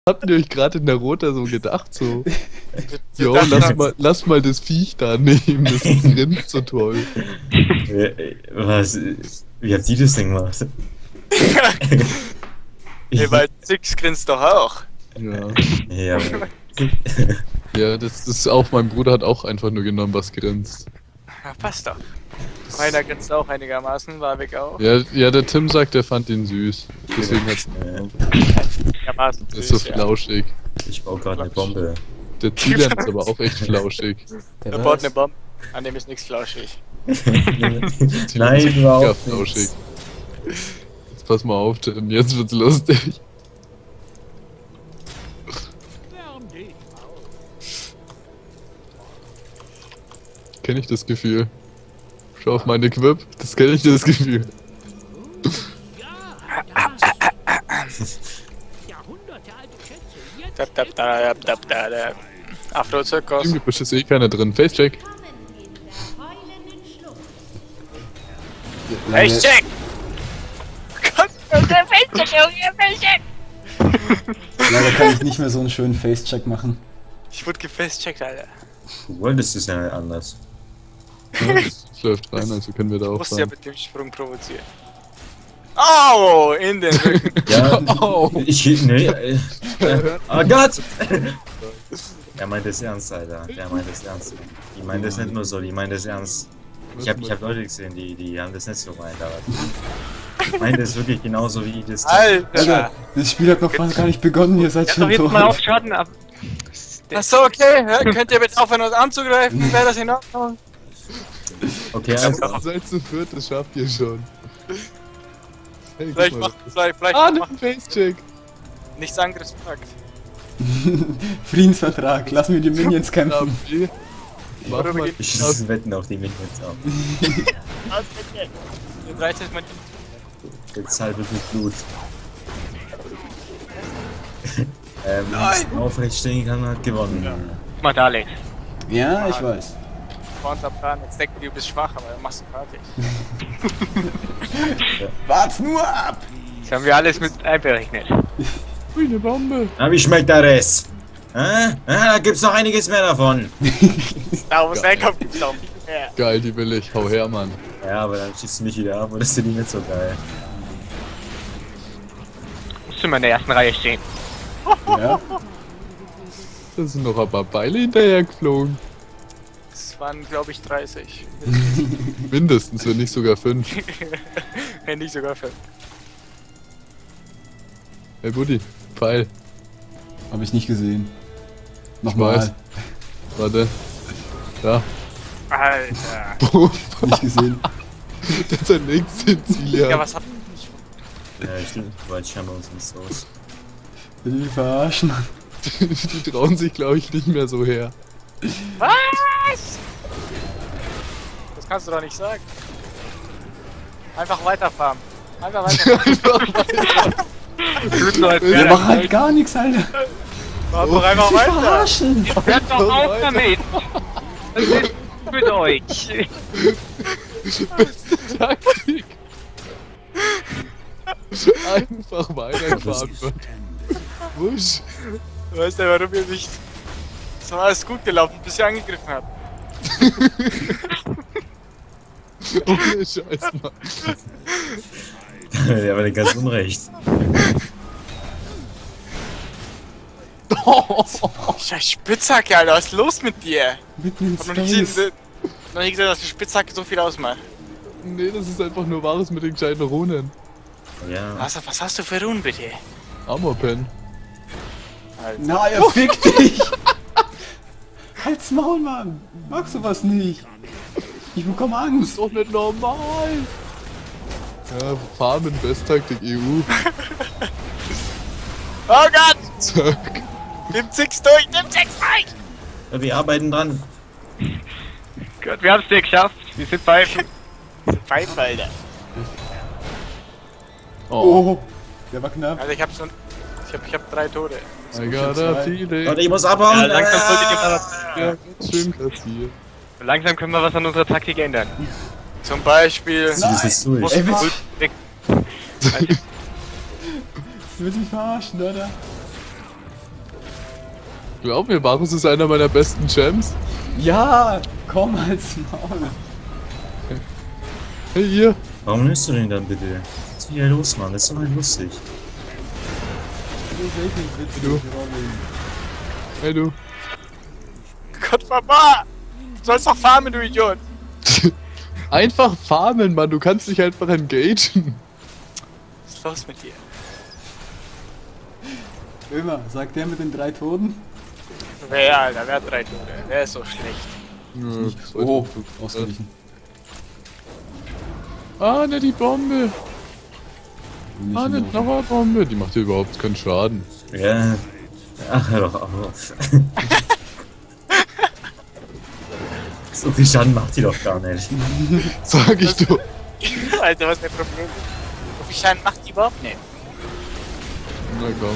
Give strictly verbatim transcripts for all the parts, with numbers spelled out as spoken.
habt ihr euch gerade in der Rota so gedacht, so? Jo, lass mal, lass mal das Viech da nehmen, das grinst so toll. Was? Wie habt ihr das denn gemacht? Nee, weil Six grinst doch auch. Ja. Ja, Ja, das, das ist auch, mein Bruder hat auch einfach nur genommen, was grinst. Ja, passt doch. Meiner grinst auch einigermaßen, war weg auch. Ja, ja, der Tim sagt, er fand ihn süß. Deswegen hat's, Einigermaßen das ist so süß, ja. flauschig. ich baue gerade eine Bombe. Der Zilan ist aber auch echt flauschig. Er baut eine Bombe. An dem ist nichts flauschig. Zilan Nein, ist überhaupt mega nicht. flauschig. Jetzt pass mal auf, Tim, jetzt wird's lustig. Kenn ich das Gefühl? Schau auf meine Quip, das kenne ich das Gefühl. Da, da, da, da, da, da. Afro-Zirkus. Im Gebüsch ist eh keiner drin. Facecheck. Hey, check! Gott, der Facecheck, Junge, Facecheck! Leider kann ich nicht mehr so einen schönen Facecheck machen. Ich wurde gefacecheckt, Alter. Du wolltest es ja anders. Ja, das läuft rein, also können wir da Du auch musst ja sein. mit dem Sprung provozieren. Au! In den Rücken. Ja, Oh. ich. Nee, äh, äh, oh Gott! Er meint es ernst, Alter. Der meint es ernst. Die meint es nicht nur so, die meint es ernst. Ich hab, ich hab Leute gesehen, die, die haben das nicht so gemeint, aber. Ich meine das wirklich genauso wie das. Alter, Alter! das Spiel hat noch fast gar nicht begonnen, ihr seid Ja, schon doch jetzt tot. mal auf Schaden ab. Achso, okay, ja, könnt ihr bitte aufhören, uns anzugreifen? Wäre das in Ordnung? Okay, also. Seid zu viert, das schafft ihr schon. Hey, guck Vielleicht mal. macht vielleicht, vielleicht Ah, ne macht Facecheck. nichts Angriffspakt. Friedensvertrag, lassen wir die Minions kämpfen. Okay. Mach Worüber mal. geht- Ich schieße Wetten auf die Minions ab. Jetzt reicht es mal. Jetzt halbe mit Blut. ähm, Nein! Aufrecht stehen kann, hat gewonnen. Mal da, Alex. Ja, ich weiß. Vor unserem Plan. Jetzt denken die, du bist schwach, aber dann machst du fertig. Wart's nur ab! Das haben wir alles mit einberechnet. Ui, eine Bombe. Na, wie schmeckt der Rest? Hä? Ah, da gibt's noch einiges mehr davon. Da muss herkommen, gibt's noch viel mehr. Geil, die will ich. Hau her, Mann. Ja, aber dann schießt du mich wieder ab und das ist die nicht so geil. Musst du mal in der ersten Reihe stehen. Ja, Da sind noch ein paar Beile hinterher geflogen. Das waren, glaube ich, dreißig. Mindestens, wenn nicht sogar fünf. Wenn nicht sogar fünf. Hey Buddy, Pfeil. hab ich nicht gesehen. weiß. Nochmal. Warte. Da. Alter. Nicht gesehen. Das ist ein nächstes Ziel, ja. Ja, was hat. Ja, stimmt, weil ich bei uns nicht so aus. Will ich mich verarschen? Die trauen sich, glaube ich, nicht mehr so her. Was? Das kannst du doch nicht sagen. Einfach weiterfahren. Einfach weiterfahren. Wir machen halt gar nichts, Alter. Mach doch einfach Sich weiter. verarschen! Hört doch auf damit! Was ist mit euch? Beste Taktik. Einfach weitergefahren wird. Wusch. Weißt du, warum ihr nicht. Es war alles gut gelaufen, bis ihr angegriffen habt. Ohne Scheiß, Mann. Der war nicht ganz unrecht. Scheiß Spitzhacke, Alter, was ist los mit dir? Mitten ins Ich hab noch nicht Face. gesehen, noch nie gesehen, dass die Spitzhacke so viel ausmacht. Nee, das ist einfach nur Wahres mit den gescheiten Runen. Ja. Was, was hast du für Runen, bitte? Armorpen. Alter. Na, er fick dich! Halt's Maul, Mann! Magst du was nicht? Ich bekomme Angst! Doch nicht normal. Ja, Farmen, Besttaktik E U. Oh Gott! Zack. Nimm Six durch, nimm Six durch! Ja, wir arbeiten dran. Gott, wir haben es dir geschafft. Wir sind bei. Pfeife, Alter. Oh, Oh, der war knapp. Also ich hab schon. Ich hab, ich hab drei Tode. I got a feeling. Warte, ich muss abhauen. Ja, langsam sollte ich Ah! immer Ja, ganz schön kassiert. Langsam können wir was an unserer Taktik ändern. Zum Beispiel. Das ist durch. Ey, willst, Weg. du willst mich verarschen, oder? Glaub mir, Varus ist einer meiner besten Champs. Ja, komm als Maul. Hey, hier. Warum nimmst du den dann bitte? Was ist wieder los, Mann? Das ist doch nicht lustig. Das ist echt nicht witzig, Du. Robin. Hey, du. Gott, Papa! Du sollst doch farmen, du Idiot! Einfach farmen, Mann. Du kannst dich einfach engagen. Was ist los mit dir? Immer, sagt der mit den drei Toten? Wer, Alter, wer hat drei Tode? Wer ist so schlecht? Ja, das weiß Oh, ich. ausgewichen. Ah, ne, die Bombe. Nicht Ah, ne, mehr. Dauerbombe. Die macht dir überhaupt keinen Schaden. Ja. Ach, hör doch auf. So viel Schaden macht die doch gar nicht. Sag ich doch. Alter, was ist dein Problem? So viel Schaden macht die überhaupt nicht. Na komm.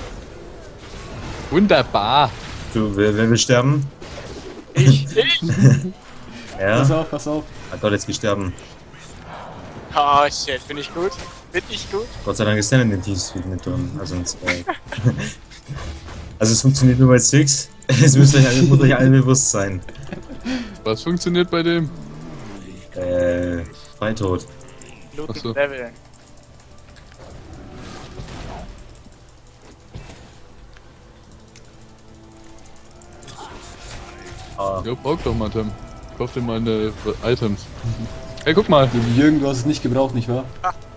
Wunderbar. Du, wer, wer will sterben? Ich, ich! Ja? Pass auf, pass auf. Hat Gott jetzt gestorben. Oh shit, bin ich gut? Bin ich gut? Gott sei Dank ist der in den Teamspeak mit drin. Also in zwei. Also es funktioniert nur bei Six. Es müsst euch, alle- muss euch allen bewusst sein. Was funktioniert bei dem? Äh, Freitod. Looten Ach so. Level. Ah, Ja, brauch doch mal, Tim. Kauf dir mal eine Items. Hey, guck mal. Jürgen, du hast es nicht gebraucht, nicht wahr?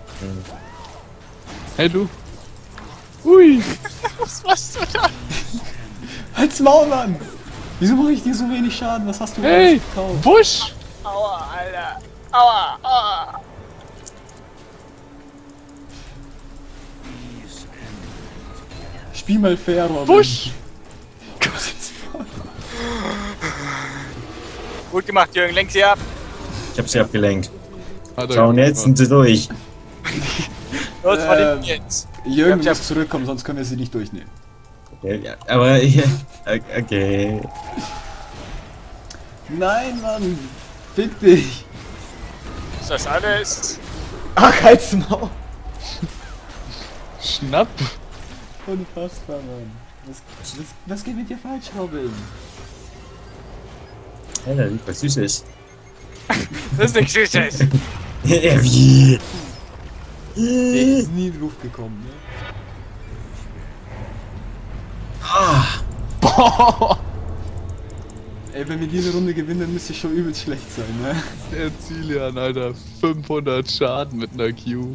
Hey, du. Ui. Was machst du da? Halt's Maul, Mann! Wieso mache ich dir so wenig Schaden? Was hast du Hey. alles gekauft? Wusch. Aua, Alter. Aua, aua. Spiel mal fair, Robin. Wusch. Gott, ins Maul. Gut gemacht, Jürgen, lenk sie ab. ich hab sie abgelenkt. Hat er Schau, und jetzt sind sie durch. Los, vor Ähm. dem jetzt. Jürgen, Ich du hab- musst zurückkommen, sonst können wir sie nicht durchnehmen. Ja, ja, aber ja, okay. Nein, Mann! Fick dich! Ist das alles? Ach, halt's Maul! Schnapp. Unfassbar, Mann. Was, was, was geht mit dir falsch, Robin? Alter, wie was Süßes. Das ist nichts Süßes. Ja, wie? Der ist nie in den Ruf gekommen, ne? Boah. Ey, wenn wir diese Runde gewinnen, dann müsste ich schon übelst schlecht sein, ne? Der Zilian, Alter. fünfhundert Schaden mit einer Q.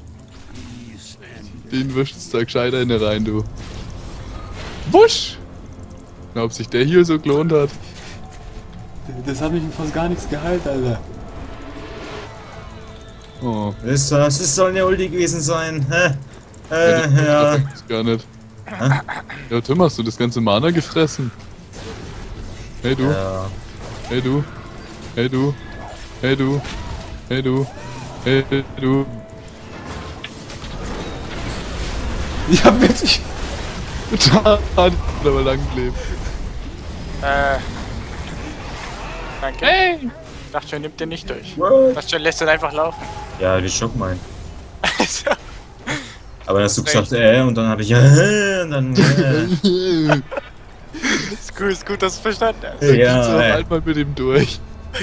Den wischt's da gescheiter in rein, du. Wusch. Na, ob sich der hier so gelohnt hat. Das hat mich fast gar nichts geheilt, Alter. Oh. Das, das ist- soll eine Ulti gewesen sein. Hä? Ja, Äh, das ja. gibt's gar nicht. Ja, Tim, hast du das ganze Mana gefressen? Hey du, Ja. hey du, hey du, hey du, hey du, hey du. Ich hab wirklich. Da hat aber lang gelebt. Äh. Danke. Hey! Ich dachte schon, nimmt den nicht durch. What? Ich dachte schon, lässt den einfach laufen. Ja, die Schock mein. Also, Aber dann hast du Recht. gesagt, äh, und dann habe ich, äh, und dann, äh. ist gut, ist gut, dass du verstanden hast. So, ja, äh. halt mal mit ihm durch.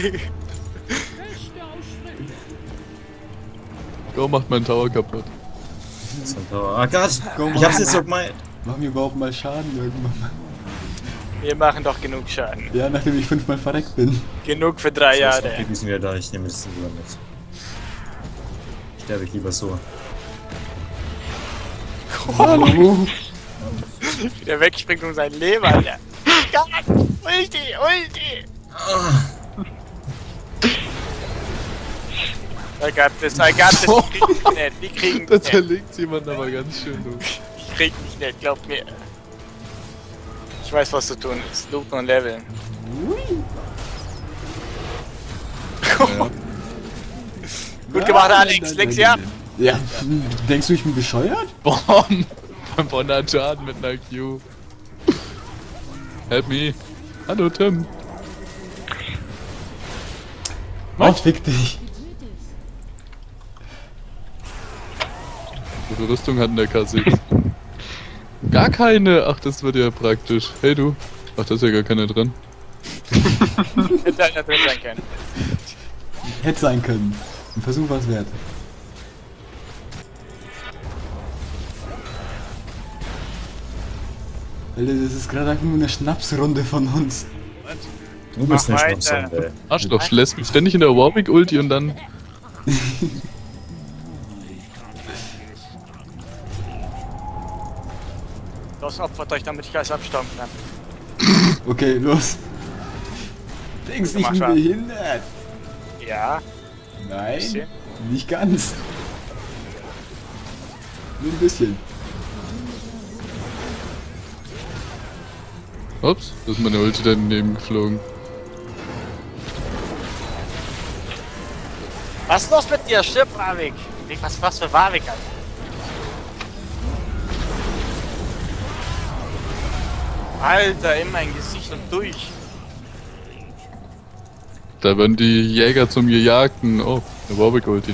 Go, macht meinen Tower kaputt. Ah Gott, Komm, ich hab's jetzt so gemeint. Machen wir überhaupt mal Schaden irgendwann? Wir machen doch genug Schaden. Ja, nachdem ich fünfmal verreckt bin. Genug für drei Jahre. Jahre. Wir sind wieder da, ich nehme das lieber mit. Sterbe ich lieber so. Hallo! Wie der wegspringt um sein Leben, Alter. Gott, Ulti, Ulti. I got this, I got this. Die kriegen mich nicht, die kriegen Da mich nicht. zerlegt jemand aber ganz schön, du. Ich krieg mich nicht, glaub mir. Ich weiß, was zu tun ist. Looten und leveln. Ja. Gut gemacht, Alex. Leg sie ab. Ja, hm, denkst du, ich bin bescheuert? Bomb! fünfhundert Schaden mit einer Q. Help me. Hallo, Tim. Oh, fick dich. Gute Rüstung hat in der K sechs. Gar keine! Ach, das wird ja praktisch. Hey du. Ach, da ist ja gar keiner dran. Hätte einer drin sein können. Hätte sein können. Ein Versuch war's wert. Alter, das ist gerade einfach nur eine Schnapsrunde von uns. Du bist Mach nicht weiter. Schnapsrunde. Arschloch, lässt mich ständig in der Warwick-Ulti und dann... Los, opfert euch, damit ich alles abstauben kann. Okay, los. Denkst Du ich machst bin was. behindert? Ja, Nein, bisschen. nicht ganz. Nur ein bisschen. Ups, da ist meine Ulti daneben geflogen. was ist los mit dir? Stirb, Warwick! Was, was für Warwick, Alter? Alter, in mein Gesicht und durch. Da werden die Jäger zum Gejagten. Oh, eine Warwick-Ulti.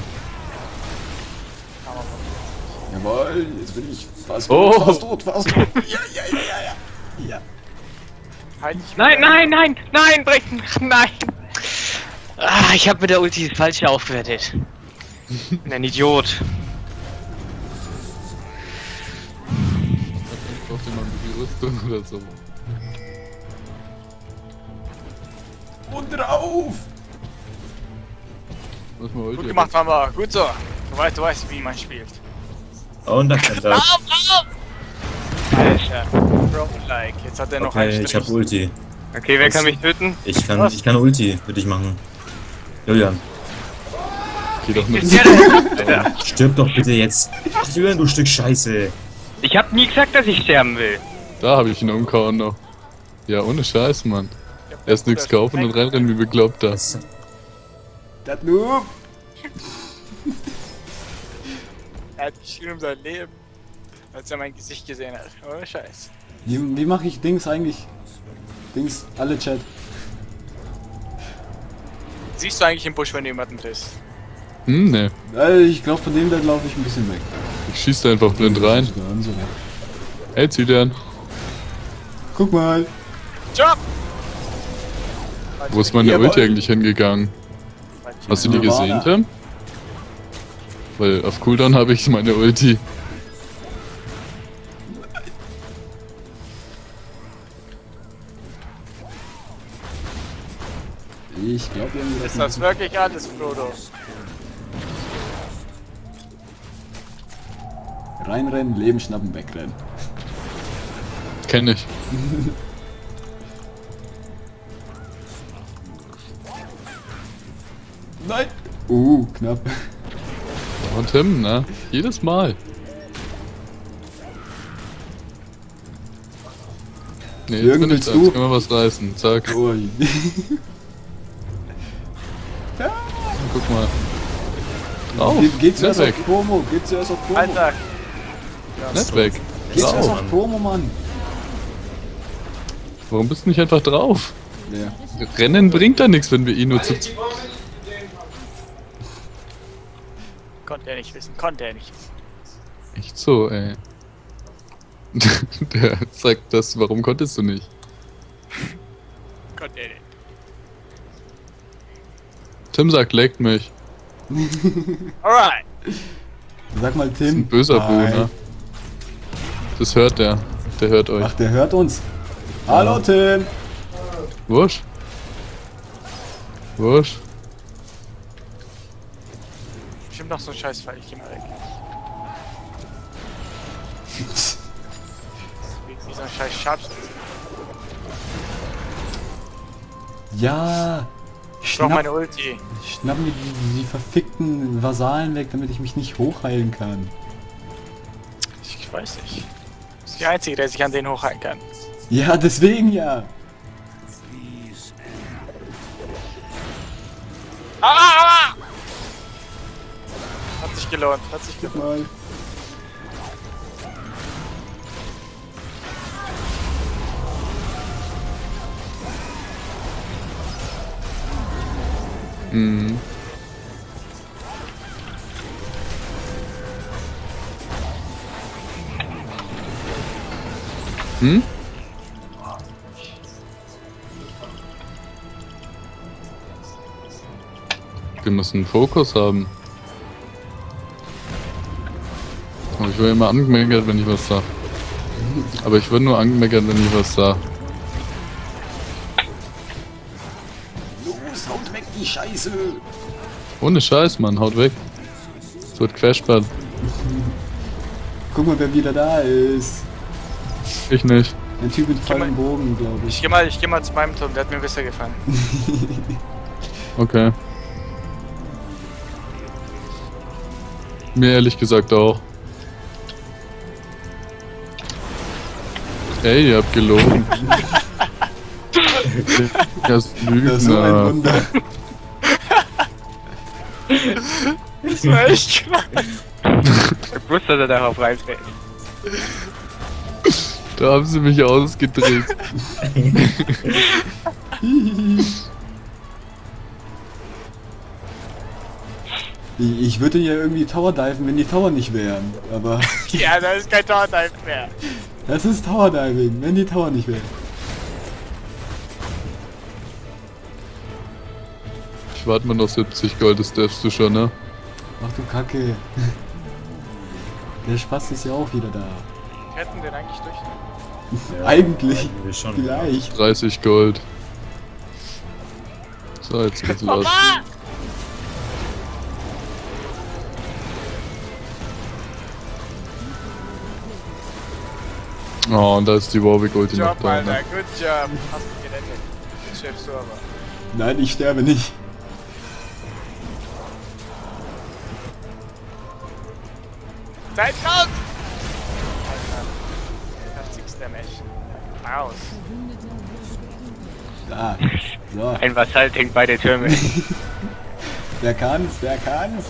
Jawohl, jetzt bin ich fast Oh. tot, fast tot, fast tot. Ja, ja, ja, ja, ja. Ja. Halt dich Nein, wieder. nein, nein, nein, Brecken, nein. Ah, ich habe mit der Ulti das Falsche aufgewertet. Bin ein Idiot. Braucht jemand die Rüstung oder so. Und drauf! Was mal Ulti. Gut gemacht, Mama. Gut so. Du weißt, du weißt, wie man spielt. Und da kommt er. Auf, auf! Alter. Bro-like. Jetzt hat er noch einen Okay, Strich. ich hab Ulti. Okay, wer kann mich töten? Ich kann, ich kann Ulti für dich machen. Julian, Geh doch mit. Ist der denn? Alter. stirb doch bitte jetzt. Julian, du Stück Scheiße. Ich hab nie gesagt, dass ich sterben will. Da habe ich ihn umgehauen noch. Ja, ohne Scheiß, Mann. Erst nichts kaufen und reinrennen wie bekloppt das. Das Noob! Er hat geschrien um sein Leben. Als er mein Gesicht gesehen hat. Oh, Scheiß. Wie, wie mache ich Dings eigentlich? Dings, alle Chat. Siehst du eigentlich im Busch, wenn du jemanden triffst? Hm, ne. Äh, ich glaube, von dem da laufe ich ein bisschen weg. Ich schieß da einfach blind rein. Ja, und so weg. Hey, zieh dir an. Guck mal. Job! Wo ist meine Jawohl. Ulti eigentlich hingegangen? Hast du die gesehen, Tim? Weil auf Cooldown habe ich meine Ulti. Ich glaube, irgendwie Ist das wirklich alles, Frodo? reinrennen, Leben schnappen, wegrennen. Kenn ich. Nein! Uh, knapp. Und Tim, ne? Jedes Mal. Ne, jetzt Jürgen, bin ich willst da. du? Jetzt können wir was reißen. Zack. Ui. Guck mal. Drauf. Ge geht zuerst Nicht weg. auf Promo, geht zuerst auf Promo. Alter! Nicht weg. Geht zuerst Drauf. auf Promo, Mann. Warum bist du nicht einfach drauf? Ja. Rennen bringt da nichts, wenn wir ihn nur zu... Konnte er nicht wissen, konnte er nicht wissen. Echt so, ey. Der sagt das, warum konntest du nicht? Konnte er nicht. Tim sagt, leckt mich. Alright! Sag mal, Das ist ein Tim. böser Hi. Bruder. Das hört der. Der hört euch. Ach, der hört uns. Hallo, Tim. Wurscht. Wurscht. Bestimmt noch so ein Scheißfall, ich geh mal weg. Wie, wie so ein scheiß Schabs. Ja. Ich brauch Schnapp, meine Ulti. schnapp mir die, die verfickten Vasallen weg, damit ich mich nicht hochheilen kann. Ich weiß nicht. Das ist der Einzige, der sich an den hochhalten kann. Ja, deswegen ja. Ah, ah, ah! Hat sich gelohnt, hat sich Guck gelohnt. mal. Mhm. Hm? Wir müssen Fokus haben. Aber ich werde immer angemeckert, wenn ich was sag. Aber ich werde nur angemeckert, wenn ich was sag. Los, haut weg die Scheiße! Ohne Scheiß, Mann, haut weg. Es wird quersperrt. Guck mal, wer wieder da ist. Ich nicht. Ein Typ mit mal- vollem Bogen, glaube Ich ich. geh mal, ich geh mal zu meinem Turm, der hat mir besser gefallen. Okay. Mir ehrlich gesagt auch. Ey, ihr habt gelogen. Das ist Das ist so ein Lügner. Wunder. Das war echt klar. Ich wusste, dass er darauf reinfällt. Da haben sie mich ausgedrückt. Ich, ich würde ja irgendwie Tower diven, wenn die Tower nicht wären. Aber Ja, da ist kein Tordive mehr. das ist Tower Diving, wenn die Tower nicht wären. Ich warte mal noch siebzig Gold, das darfst du schon, ne? Ach du Kacke. Der Spaß ist ja auch wieder da. Wir hätten den eigentlich durch. Ja, Eigentlich. eigentlich schon. Vielleicht. dreißig Gold. So, jetzt geht's los. Oh, und da ist die Warwick-Ulti noch Job, da, Alter, ne? good job. Hast du gerettet. Das schaffst du aber. Nein, ich sterbe nicht. Zeit raus! Alter. achtzig Damage. Aus. Da. So. Ein Vasall tankt beide Türme. Wer kann's? Wer kann's?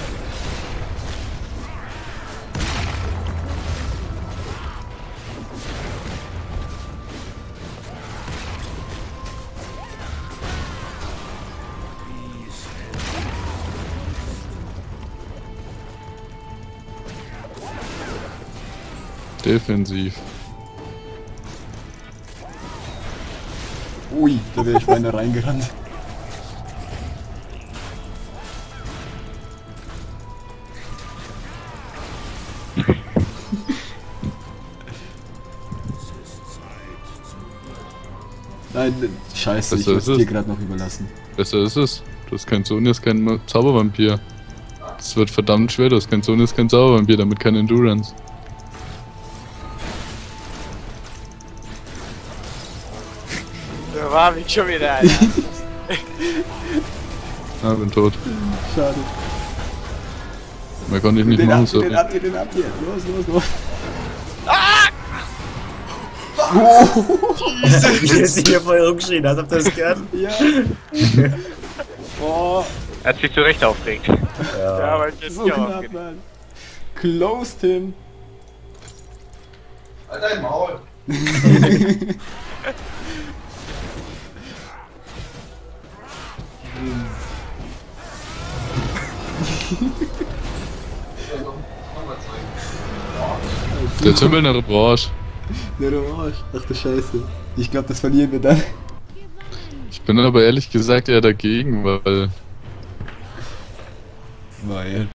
Defensiv. Ui, da wäre ich beinahe reingerannt. Nein, scheiße, ich Was hab's ist es? dir gerade noch überlassen. Besser ist es. Du hast kein Sohn, ist kein Zaubervampir. Das wird verdammt schwer, du hast kein Sohn, ist kein Zaubervampir, damit keine Endurance. Da war ich schon wieder, Alter. Ah, bin tot. Schade. Mehr konnte ich nicht Den machen, ab, sorry. den ab, den ab hier. Los, los, los. Wie ist hier voll rumgeschrien, als ob das gehört. Ja. Oh, Er hat sich zu Recht aufgeregt. Ja, Ja. aber ich so bin ja knapp, aufgeregt. Mann. Closed him. Dein Maul! Der Tümpelnde Branche. Der Orange. Ach du Scheiße. Ich glaube, das verlieren wir dann. Ich bin aber ehrlich gesagt eher dagegen, weil Weil.